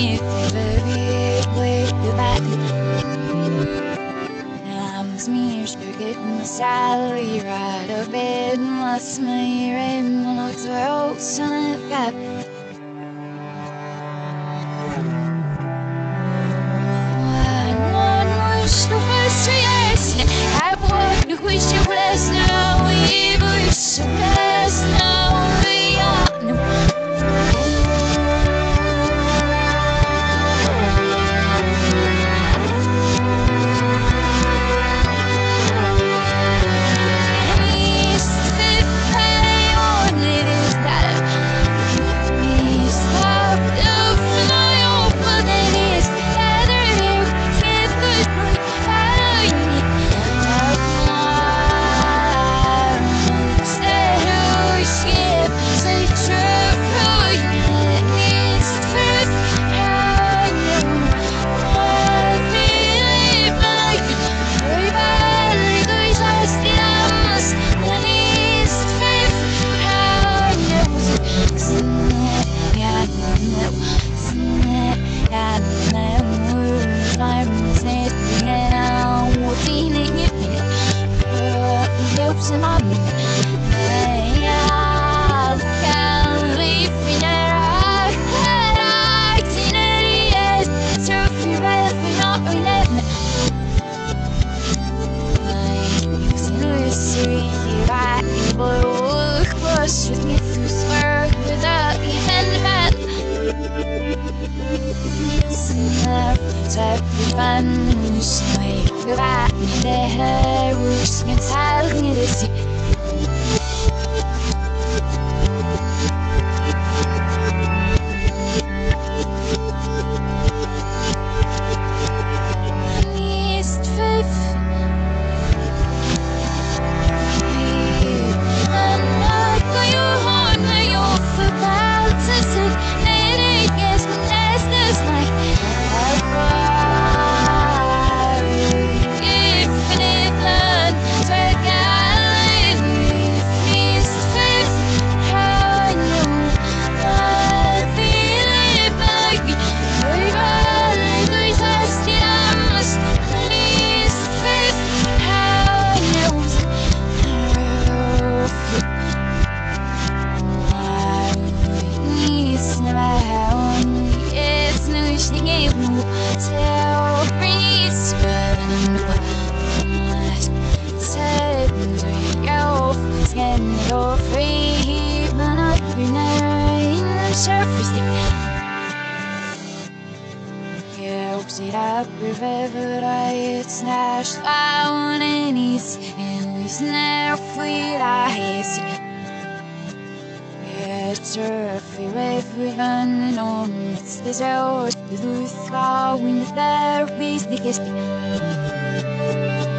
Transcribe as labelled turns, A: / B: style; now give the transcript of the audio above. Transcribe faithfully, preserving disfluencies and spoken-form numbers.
A: Sally right up bed and lost my rain looks well son of God. One wish the first yes, I would wish you blessed now. We wish you blessed now. We are with me through swear without even man. Type of fun, way goodbye. The hair was inside me this year. River I snatched down and he's and he's never free I see. It's a river running on it's the road to lose how in the there is the